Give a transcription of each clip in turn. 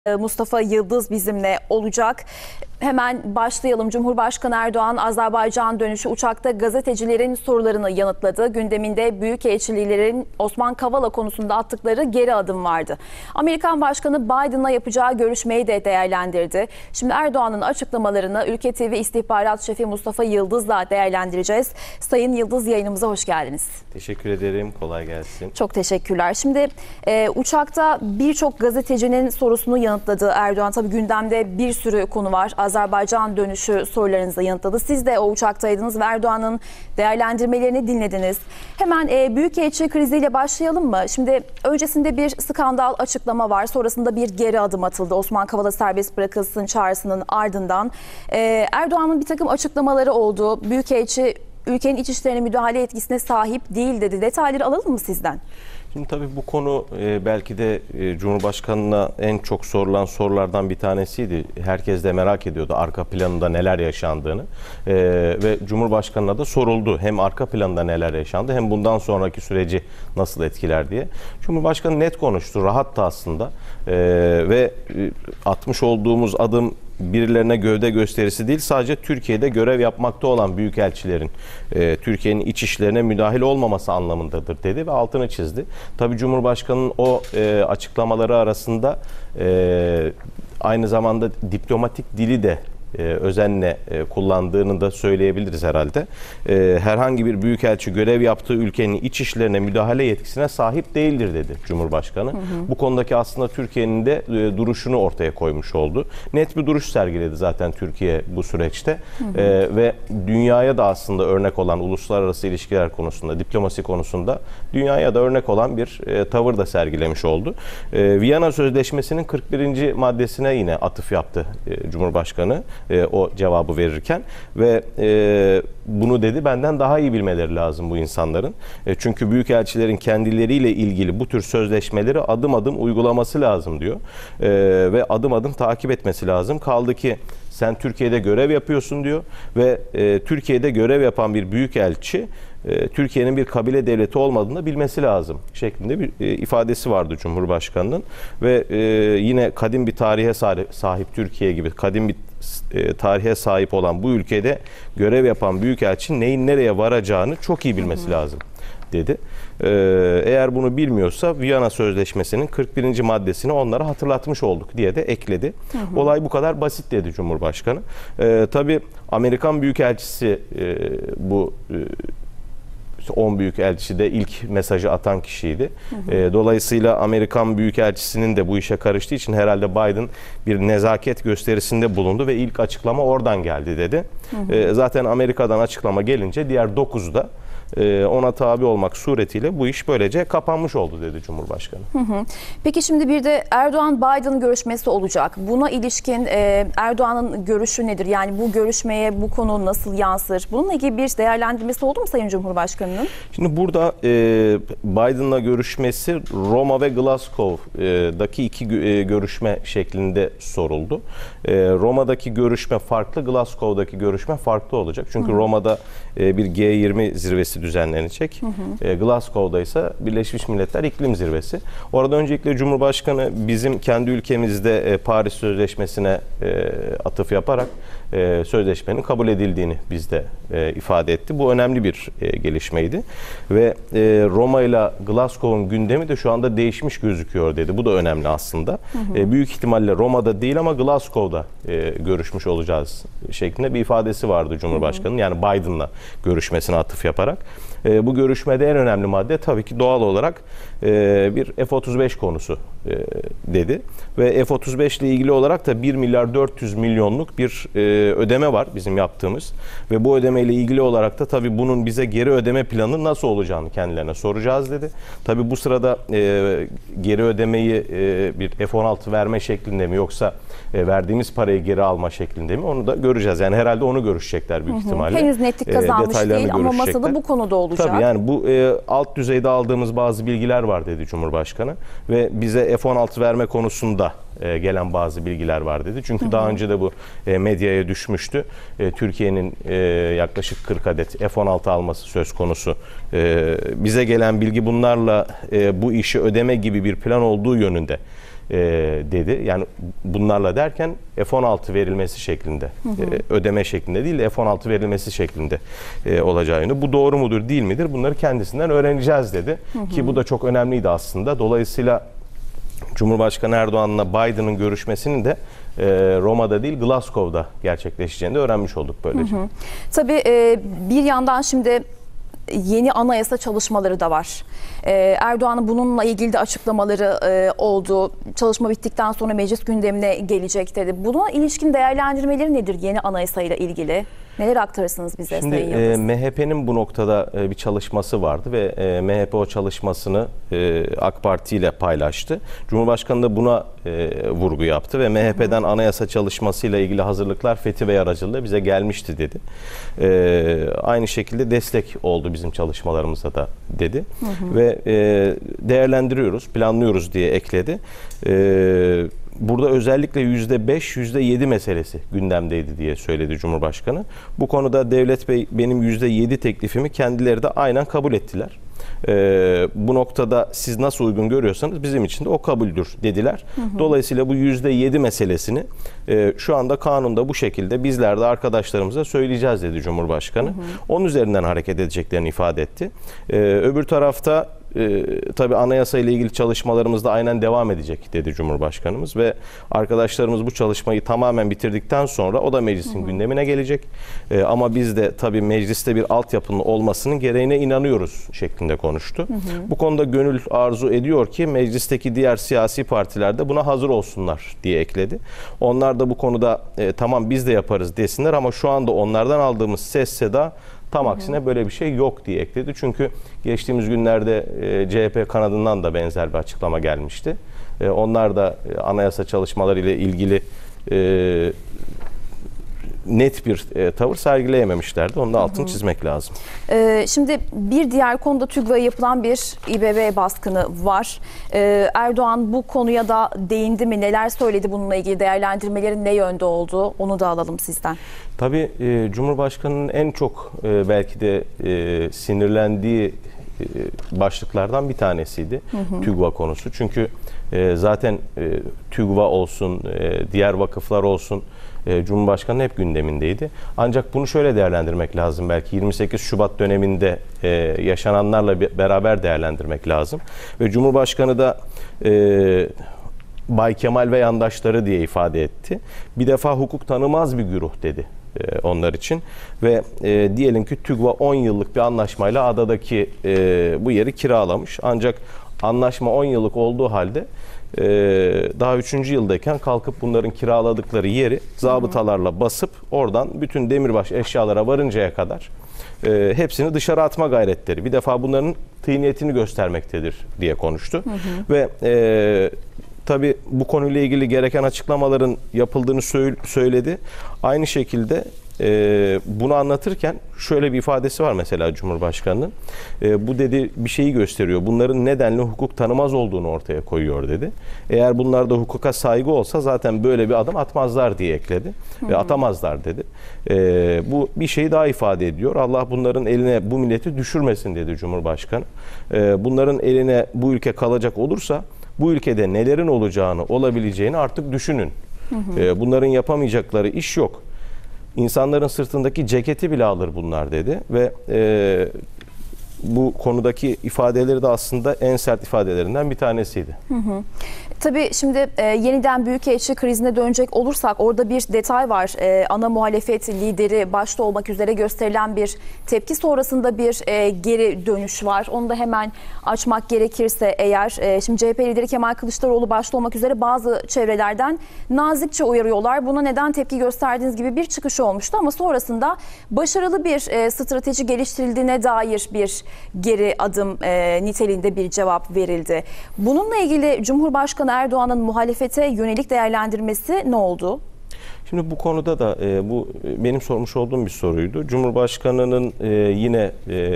Mustafa Yıldız bizimle olacak. Hemen başlayalım. Cumhurbaşkanı Erdoğan, Azerbaycan dönüşü uçakta gazetecilerin sorularını yanıtladı. Gündeminde büyükelçilerin Osman Kavala konusunda attıkları geri adım vardı. Amerikan Başkanı Biden'la yapacağı görüşmeyi de değerlendirdi. Şimdi Erdoğan'ın açıklamalarını Ülke TV İstihbarat Şefi Mustafa Yıldız'la değerlendireceğiz. Sayın Yıldız, yayınımıza hoş geldiniz. Teşekkür ederim. Kolay gelsin. Çok teşekkürler. Şimdi uçakta birçok gazetecinin sorusunu yanıtladı Erdoğan. Tabii gündemde bir sürü konu var. Azerbaycan dönüşü sorularınızı yanıtladı. Siz de o uçaktaydınız ve Erdoğan'ın değerlendirmelerini dinlediniz. Hemen büyükelçi kriziyle başlayalım mı? Şimdi öncesinde bir skandal açıklama var. Sonrasında bir geri adım atıldı. Osman Kavala serbest bırakılsın çağrısının ardından. Erdoğan'ın bir takım açıklamaları oldu. Büyükelçi ülkenin iç işlerine müdahale yetkisine sahip değil dedi. Detayları alalım mı sizden? Şimdi tabii bu konu belki de Cumhurbaşkanı'na en çok sorulan sorulardan bir tanesiydi. Herkes de merak ediyordu arka planında neler yaşandığını. Ve Cumhurbaşkanı'na da soruldu. Hem arka planında neler yaşandı hem bundan sonraki süreci nasıl etkiler diye. Cumhurbaşkanı net konuştu, rahattı aslında. Ve atmış olduğumuz adım birilerine gövde gösterisi değil, sadece Türkiye'de görev yapmakta olan büyükelçilerin Türkiye'nin iç işlerine müdahil olmaması anlamındadır dedi ve altını çizdi. Tabii Cumhurbaşkanı'nın o açıklamaları arasında aynı zamanda diplomatik dili de özenle kullandığını da söyleyebiliriz herhalde. Herhangi bir büyükelçi görev yaptığı ülkenin iç işlerine müdahale yetkisine sahip değildir dedi Cumhurbaşkanı. Bu konudaki aslında Türkiye'nin de duruşunu ortaya koymuş oldu. Net bir duruş sergiledi zaten Türkiye bu süreçte. Ve dünyaya da aslında örnek olan uluslararası ilişkiler konusunda, diplomasi konusunda dünyaya da örnek olan bir tavır da sergilemiş oldu. Viyana Sözleşmesi'nin 41. maddesine yine atıf yaptı Cumhurbaşkanı. O cevabı verirken ve bunu dedi, benden daha iyi bilmeleri lazım bu insanların. Çünkü büyükelçilerin kendileriyle ilgili bu tür sözleşmeleri adım adım uygulaması lazım diyor. Ve adım adım takip etmesi lazım. Kaldı ki sen Türkiye'de görev yapıyorsun diyor ve Türkiye'de görev yapan bir büyükelçi Türkiye'nin bir kabile devleti olmadığını da bilmesi lazım şeklinde bir ifadesi vardı Cumhurbaşkanı'nın. Ve yine kadim bir tarihe sahip Türkiye gibi kadim bir tarihe sahip olan bu ülkede görev yapan büyükelçi neyin nereye varacağını çok iyi bilmesi lazım dedi. Eğer bunu bilmiyorsa Viyana Sözleşmesi'nin 41. maddesini onlara hatırlatmış olduk diye de ekledi. Olay bu kadar basit dedi Cumhurbaşkanı. Tabii Amerikan Büyükelçisi bu 10 büyükelçide ilk mesajı atan kişiydi. Dolayısıyla Amerikan Büyükelçisi'nin de bu işe karıştığı için herhalde Biden bir nezaket gösterisinde bulundu ve ilk açıklama oradan geldi dedi. Zaten Amerika'dan açıklama gelince diğer 9'u da ona tabi olmak suretiyle bu iş böylece kapanmış oldu dedi Cumhurbaşkanı. Peki şimdi bir de Erdoğan-Biden görüşmesi olacak. Buna ilişkin Erdoğan'ın görüşü nedir? Yani bu görüşmeye bu konu nasıl yansır? Bununla ilgili bir değerlendirmesi oldu mu Sayın Cumhurbaşkanı'nın? Şimdi burada Biden'la görüşmesi Roma ve Glasgow'daki iki görüşme şeklinde soruldu. Roma'daki görüşme farklı, Glasgow'daki görüşme farklı olacak. Çünkü Roma'da bir G20 zirvesi düzenlenecek. Glasgow'da ise Birleşmiş Milletler İklim Zirvesi. Orada öncelikle Cumhurbaşkanı bizim kendi ülkemizde Paris Sözleşmesi'ne atıf yaparak sözleşmenin kabul edildiğini bizde ifade etti. Bu önemli bir gelişmeydi. Ve Roma ile Glasgow'un gündemi de şu anda değişmiş gözüküyor dedi. Bu da önemli aslında. Büyük ihtimalle Roma'da değil ama Glasgow'da görüşmüş olacağız şeklinde bir ifadesi vardı Cumhurbaşkanı'nın. Yani Biden'la görüşmesine atıf yaparak. Bu görüşmede en önemli madde tabii ki doğal olarak bir F-35 konusu dedi. Ve F-35 ile ilgili olarak da 1 milyar 400 milyonluk bir ödeme var bizim yaptığımız. Ve bu ödeme ile ilgili olarak da tabii bunun bize geri ödeme planı nasıl olacağını kendilerine soracağız dedi. Tabii bu sırada geri ödemeyi bir F-16 verme şeklinde mi yoksa verdiğimiz parayı geri alma şeklinde mi onu da göreceğiz. Yani herhalde onu görüşecekler büyük ihtimalle. Henüz netlik kazanmış değil ama masada bu konuda olacak. Tabii yani bu alt düzeyde aldığımız bazı bilgiler var dedi Cumhurbaşkanı ve bize F-16 verme konusunda gelen bazı bilgiler var dedi. Çünkü daha önce de bu medyaya düşmüştü. Türkiye'nin yaklaşık 40 adet F-16 alması söz konusu. Bize gelen bilgi bunlarla bu işi ödeme gibi bir plan olduğu yönünde dedi. Yani bunlarla derken F-16 verilmesi şeklinde, ödeme şeklinde değil de F-16 verilmesi şeklinde olacağını. Bu doğru mudur, değil midir? Bunları kendisinden öğreneceğiz dedi. Ki bu da çok önemliydi aslında. Dolayısıyla Cumhurbaşkanı Erdoğan'la Biden'ın görüşmesinin de Roma'da değil Glasgow'da gerçekleşeceğini de öğrenmiş olduk böylece. Tabii bir yandan şimdi yeni anayasa çalışmaları da var. Erdoğan'ın bununla ilgili de açıklamaları oldu. Çalışma bittikten sonra meclis gündemine gelecek dedi. Buna ilişkin değerlendirmeleri nedir yeni anayasayla ilgili? Neler aktarırsınız bize Sayın Yıldız? MHP'nin bu noktada bir çalışması vardı ve MHP o çalışmasını AK Parti ile paylaştı. Cumhurbaşkanı da buna vurgu yaptı ve MHP'den anayasa çalışmasıyla ilgili hazırlıklar fethi ve aracılığıyla bize gelmişti dedi. Aynı şekilde destek oldu bizim çalışmalarımıza da dedi. Ve değerlendiriyoruz, planlıyoruz diye ekledi. Burada özellikle %5, %7 meselesi gündemdeydi diye söyledi Cumhurbaşkanı. Bu konuda Devlet Bey benim %7 teklifimi kendileri de aynen kabul ettiler. Bu noktada siz nasıl uygun görüyorsanız bizim için de o kabuldür dediler. Dolayısıyla bu %7 meselesini şu anda kanunda bu şekilde bizler de arkadaşlarımıza söyleyeceğiz dedi Cumhurbaşkanı. Onun üzerinden hareket edeceklerini ifade etti. Öbür tarafta tabii anayasa ile ilgili çalışmalarımız da aynen devam edecek dedi Cumhurbaşkanımız ve arkadaşlarımız bu çalışmayı tamamen bitirdikten sonra o da meclisin gündemine gelecek. Ama biz de tabii mecliste bir altyapının olmasının gereğine inanıyoruz şeklinde konuştu. Bu konuda gönül arzu ediyor ki meclisteki diğer siyasi partiler de buna hazır olsunlar diye ekledi. Onlar da bu konuda tamam biz de yaparız desinler ama şu anda onlardan aldığımız ses seda tam aksine böyle bir şey yok diye ekledi. Çünkü geçtiğimiz günlerde CHP kanadından da benzer bir açıklama gelmişti. Onlar da anayasa çalışmaları ile ilgili net bir tavır sergileyememişlerdi. Onun da altını çizmek lazım. Şimdi bir diğer konuda TÜGVA'ya yapılan bir İBB baskını var. Erdoğan bu konuya da değindi mi? Neler söyledi bununla ilgili? Değerlendirmelerin ne yönde oldu? Onu da alalım sizden. Tabii Cumhurbaşkanı'nın en çok belki de sinirlendiği başlıklardan bir tanesiydi TÜGVA konusu. Çünkü zaten TÜGVA olsun, diğer vakıflar olsun Cumhurbaşkanı'nın hep gündemindeydi. Ancak bunu şöyle değerlendirmek lazım. Belki 28 Şubat döneminde yaşananlarla beraber değerlendirmek lazım. Ve Cumhurbaşkanı da Bay Kemal ve yandaşları diye ifade etti. Bir defa hukuk tanımaz bir güruh dedi onlar için ve diyelim ki TÜGVA 10 yıllık bir anlaşmayla adadaki bu yeri kiralamış. Ancak anlaşma 10 yıllık olduğu halde daha 3. yıldayken kalkıp bunların kiraladıkları yeri zabıtalarla basıp oradan bütün demirbaş eşyalara varıncaya kadar hepsini dışarı atma gayretleri. Bir defa bunların tıyniyetini göstermektedir diye konuştu. Ve tabii bu konuyla ilgili gereken açıklamaların yapıldığını söyledi. Aynı şekilde bunu anlatırken şöyle bir ifadesi var mesela Cumhurbaşkanı'nın. Bu dedi bir şeyi gösteriyor. Bunların nedenle hukuk tanımaz olduğunu ortaya koyuyor dedi. Eğer bunlarda hukuka saygı olsa zaten böyle bir adım atmazlar diye ekledi. Ve atamazlar dedi. Bu bir şeyi daha ifade ediyor. Allah bunların eline bu milleti düşürmesin dedi Cumhurbaşkanı. Bunların eline bu ülke kalacak olursa bu ülkede nelerin olacağını, olabileceğini artık düşünün. Bunların yapamayacakları iş yok. İnsanların sırtındaki ceketi bile alır bunlar dedi ve bu konudaki ifadeleri de aslında en sert ifadelerinden bir tanesiydi. Tabii şimdi yeniden Büyükelçi krizine dönecek olursak orada bir detay var. Ana muhalefet lideri başta olmak üzere gösterilen bir tepki sonrasında bir geri dönüş var. Onu da hemen açmak gerekirse eğer şimdi CHP lideri Kemal Kılıçdaroğlu başta olmak üzere bazı çevrelerden nazikçe uyarıyorlar. Buna neden tepki gösterdiğiniz gibi bir çıkış olmuştu ama sonrasında başarılı bir strateji geliştirildiğine dair bir geri adım niteliğinde bir cevap verildi. Bununla ilgili Cumhurbaşkanı Erdoğan'ın muhalefete yönelik değerlendirmesi ne oldu? Şimdi bu konuda da bu benim sormuş olduğum bir soruydu. Cumhurbaşkanı'nın yine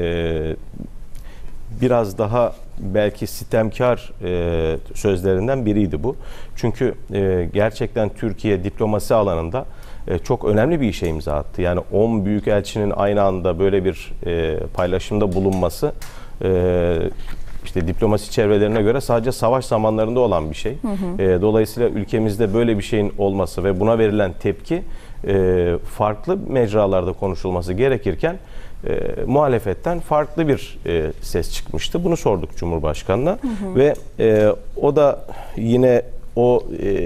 biraz daha belki sitemkar sözlerinden biriydi bu. Çünkü gerçekten Türkiye diplomasi alanında çok önemli bir işe imza attı. Yani 10 büyükelçinin aynı anda böyle bir paylaşımda bulunması işte diplomasi çevrelerine göre sadece savaş zamanlarında olan bir şey. Dolayısıyla ülkemizde böyle bir şeyin olması ve buna verilen tepki farklı mecralarda konuşulması gerekirken muhalefetten farklı bir ses çıkmıştı. Bunu sorduk Cumhurbaşkanı'na ve o da yine o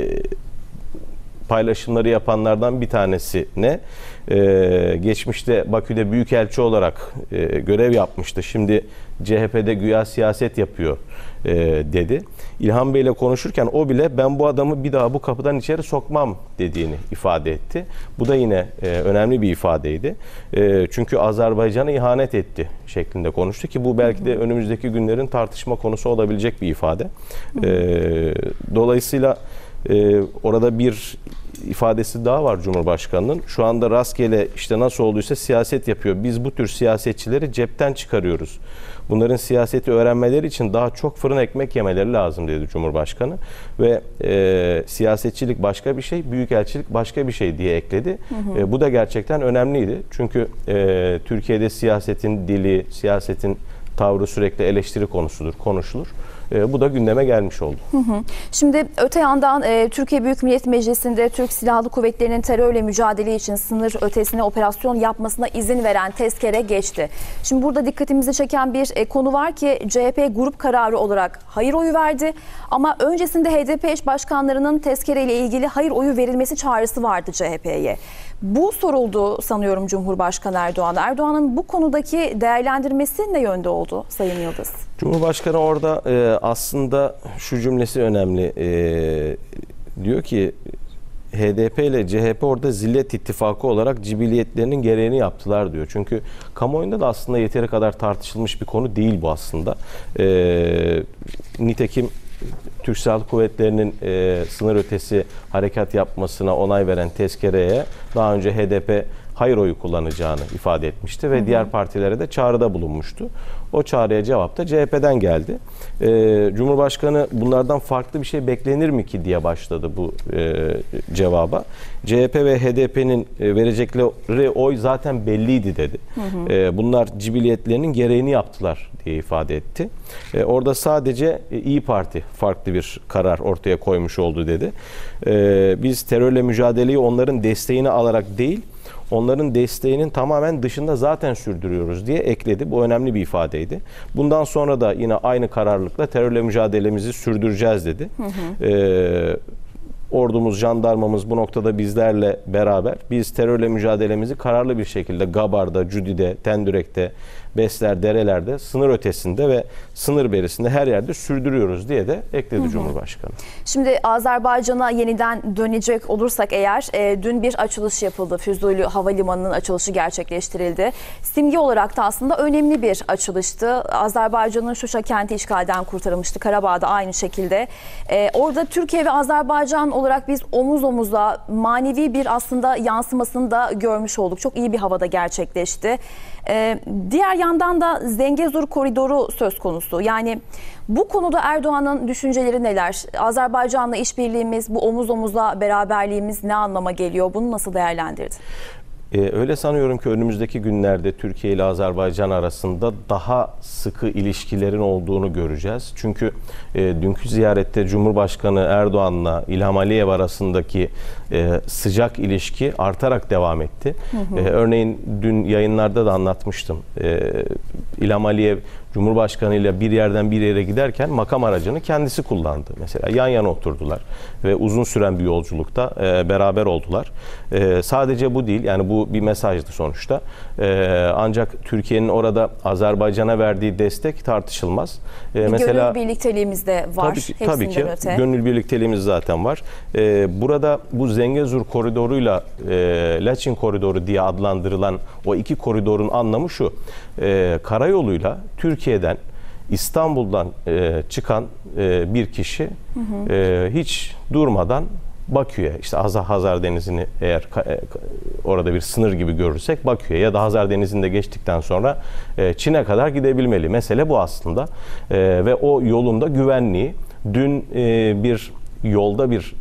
paylaşımları yapanlardan bir tanesine geçmişte Bakü'de büyükelçi olarak görev yapmıştı. Şimdi CHP'de güya siyaset yapıyor dedi. İlhan Bey ile konuşurken o bile ben bu adamı bir daha bu kapıdan içeri sokmam dediğini ifade etti. Bu da yine önemli bir ifadeydi. Çünkü Azerbaycan'a ihanet etti şeklinde konuştu ki bu belki de önümüzdeki günlerin tartışma konusu olabilecek bir ifade. Dolayısıyla orada bir ifadesi daha var Cumhurbaşkanı'nın. Şu anda rastgele işte nasıl olduysa siyaset yapıyor. Biz bu tür siyasetçileri cepten çıkarıyoruz. Bunların siyaseti öğrenmeleri için daha çok fırın ekmek yemeleri lazım dedi Cumhurbaşkanı. Ve siyasetçilik başka bir şey, büyükelçilik başka bir şey diye ekledi. Bu da gerçekten önemliydi. Çünkü Türkiye'de siyasetin dili, siyasetin tavrı sürekli eleştiri konusudur, konuşulur. Bu da gündeme gelmiş oldu. Şimdi öte yandan Türkiye Büyük Millet Meclisi'nde Türk Silahlı Kuvvetleri'nin terörle mücadele için sınır ötesine operasyon yapmasına izin veren tezkere geçti. Şimdi burada dikkatimizi çeken bir konu var ki CHP grup kararı olarak hayır oyu verdi. Ama öncesinde HDP eş başkanlarının tezkereyle ilgili hayır oyu verilmesi çağrısı vardı CHP'ye. Bu soruldu sanıyorum Cumhurbaşkanı Erdoğan. Erdoğan'ın bu konudaki değerlendirmesi ne yönde oldu Sayın Yıldız? Cumhurbaşkanı orada aslında şu cümlesi önemli. Diyor ki HDP ile CHP orada zillet ittifakı olarak cibiliyetlerinin gereğini yaptılar diyor. Çünkü kamuoyunda da aslında yeteri kadar tartışılmış bir konu değil bu aslında. Nitekim Türk Silahlı Kuvvetleri'nin sınır ötesi harekat yapmasına onay veren tezkereye daha önce HDP hayır oyu kullanacağını ifade etmişti ve diğer partilere de çağrıda bulunmuştu. O çağrıya cevap da CHP'den geldi. Cumhurbaşkanı bunlardan farklı bir şey beklenir mi ki diye başladı bu cevaba. CHP ve HDP'nin verecekleri oy zaten belliydi dedi. Bunlar cibiliyetlerinin gereğini yaptılar diye ifade etti. Orada sadece İYİ Parti farklı bir karar ortaya koymuş oldu dedi. Biz terörle mücadeleyi onların desteğini alarak değil, onların desteğinin tamamen dışında zaten sürdürüyoruz diye ekledi. Bu önemli bir ifadeydi. Bundan sonra da yine aynı kararlılıkla terörle mücadelemizi sürdüreceğiz dedi. Ordumuz, jandarmamız bu noktada bizlerle beraber. Biz terörle mücadelemizi kararlı bir şekilde Gabar'da, Cüdi'de, Tendürek'te, Besler, Dereler'de, sınır ötesinde ve sınır berisinde her yerde sürdürüyoruz diye de ekledi Cumhurbaşkanı. Şimdi Azerbaycan'a yeniden dönecek olursak eğer dün bir açılış yapıldı. Füzuli Havalimanı'nın açılışı gerçekleştirildi. Simge olarak da aslında önemli bir açılıştı. Azerbaycan'ın Şuşa kenti işgalden kurtarılmıştı. Karabağ'da aynı şekilde. Orada Türkiye ve Azerbaycan olarak biz omuz omuza manevi bir aslında yansımasını da görmüş olduk. Çok iyi bir havada gerçekleşti. Diğer yandan da Zengezur koridoru söz konusu. Yani bu konuda Erdoğan'ın düşünceleri neler? Azerbaycan'la işbirliğimiz, bu omuz omuza beraberliğimiz ne anlama geliyor? Bunu nasıl değerlendirdi? Öyle sanıyorum ki önümüzdeki günlerde Türkiye ile Azerbaycan arasında daha sıkı ilişkilerin olduğunu göreceğiz. Çünkü dünkü ziyarette Cumhurbaşkanı Erdoğan'la İlham Aliyev arasındaki sıcak ilişki artarak devam etti. Örneğin dün yayınlarda da anlatmıştım. İlham Aliyev Cumhurbaşkanı ile bir yerden bir yere giderken makam aracını kendisi kullandı. Mesela yan yana oturdular ve uzun süren bir yolculukta beraber oldular. Sadece bu değil, yani bu bir mesajdı sonuçta. Ancak Türkiye'nin orada Azerbaycan'a verdiği destek tartışılmaz. Mesela gönül birlikteliğimiz de var. Tabii ki. Gönül birlikteliğimiz zaten var. Burada bu Zengezur koridoruyla Laçin koridoru diye adlandırılan o iki koridorun anlamı şu. Karayoluyla Türkiye'den, İstanbul'dan çıkan bir kişi hiç durmadan Bakü'ye, işte Hazar Denizi'ni eğer orada bir sınır gibi görürsek Bakü'ye ya da Hazar Denizi'nde geçtikten sonra Çin'e kadar gidebilmeli. Mesele bu aslında. Ve o yolunda güvenliği, dün bir yolda bir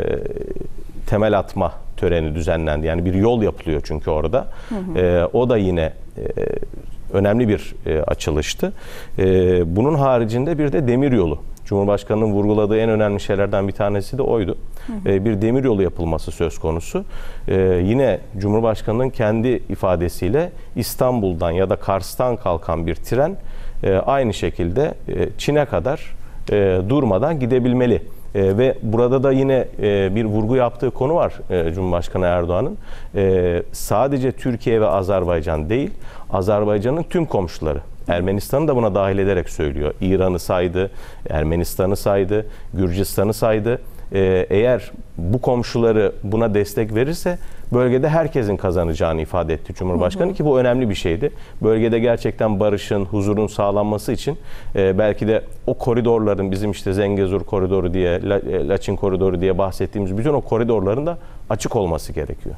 temel atma töreni düzenlendi. Yani bir yol yapılıyor çünkü orada. O da yine önemli bir açılıştı. Bunun haricinde bir de demiryolu. Cumhurbaşkanı'nın vurguladığı en önemli şeylerden bir tanesi de oydu. Bir demiryolu yapılması söz konusu. Yine Cumhurbaşkanı'nın kendi ifadesiyle İstanbul'dan ya da Kars'tan kalkan bir tren aynı şekilde Çin'e kadar durmadan gidebilmeli. Ve burada da yine bir vurgu yaptığı konu var Cumhurbaşkanı Erdoğan'ın. Sadece Türkiye ve Azerbaycan değil, Azerbaycan'ın tüm komşuları. Ermenistan'ı da buna dahil ederek söylüyor. İran'ı saydı, Ermenistan'ı saydı, Gürcistan'ı saydı. Eğer bu komşuları buna destek verirse bölgede herkesin kazanacağını ifade etti Cumhurbaşkanı, ki bu önemli bir şeydi. Bölgede gerçekten barışın, huzurun sağlanması için belki de o koridorların, bizim işte Zengezur koridoru diye, Laçin koridoru diye bahsettiğimiz bütün o koridorların da açık olması gerekiyor.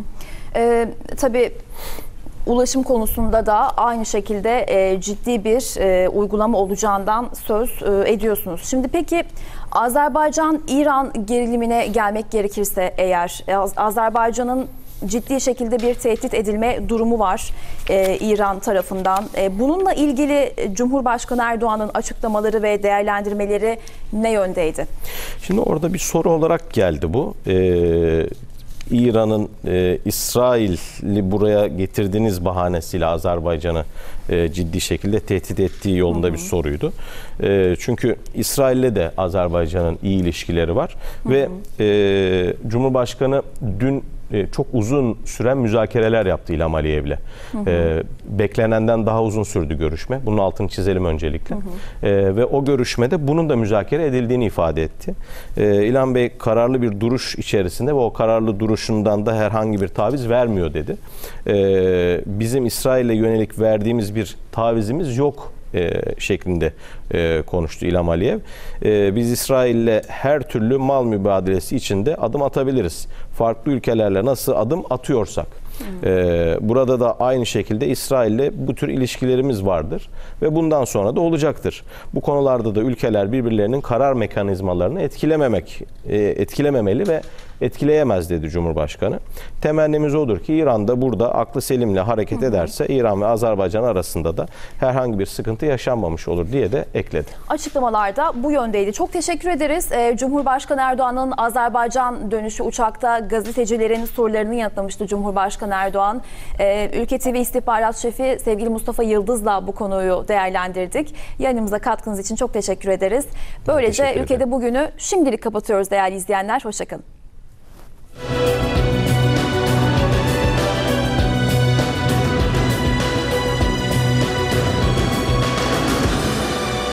Tabii ulaşım konusunda da aynı şekilde ciddi bir uygulama olacağından söz ediyorsunuz. Şimdi peki Azerbaycan-İran gerilimine gelmek gerekirse eğer, Azerbaycan'ın ciddi şekilde bir tehdit edilme durumu var İran tarafından. Bununla ilgili Cumhurbaşkanı Erdoğan'ın açıklamaları ve değerlendirmeleri ne yöndeydi? Şimdi orada bir soru olarak geldi bu. İran'ın İsrail'i buraya getirdiğiniz bahanesiyle Azerbaycan'ı ciddi şekilde tehdit ettiği yolunda bir soruydu. Çünkü İsrail'le de Azerbaycan'ın iyi ilişkileri var ve Cumhurbaşkanı dün çok uzun süren müzakereler yaptı İlham Aliyev'le. Beklenenden daha uzun sürdü görüşme. Bunun altını çizelim öncelikle. Ve o görüşmede bunun da müzakere edildiğini ifade etti. İlham Bey kararlı bir duruş içerisinde ve o kararlı duruşundan da herhangi bir taviz vermiyor dedi. Bizim İsrail'e yönelik verdiğimiz bir tavizimiz yok şeklinde konuştu İlham Aliyev. Biz İsrail'le her türlü mal mübadelesi içinde adım atabiliriz. Farklı ülkelerle nasıl adım atıyorsak. Burada da aynı şekilde İsrail'le bu tür ilişkilerimiz vardır ve bundan sonra da olacaktır. Bu konularda da ülkeler birbirlerinin karar mekanizmalarını etkilememeli ve etkileyemez dedi Cumhurbaşkanı. Temennimiz odur ki İran da burada aklı selimle hareket ederse İran ve Azerbaycan arasında da herhangi bir sıkıntı yaşanmamış olur diye de ekledi. Açıklamalarda bu yöndeydi. Çok teşekkür ederiz. Cumhurbaşkanı Erdoğan'ın Azerbaycan dönüşü uçakta gazetecilerin sorularını yanıtlamıştı Cumhurbaşkanı Erdoğan. Ülke TV İstihbarat Şefi sevgili Mustafa Yıldız'la bu konuyu değerlendirdik. Yayınımıza katkınız için çok teşekkür ederiz. Böylece ülkede bugünü şimdilik kapatıyoruz değerli izleyenler. Hoşça kalın.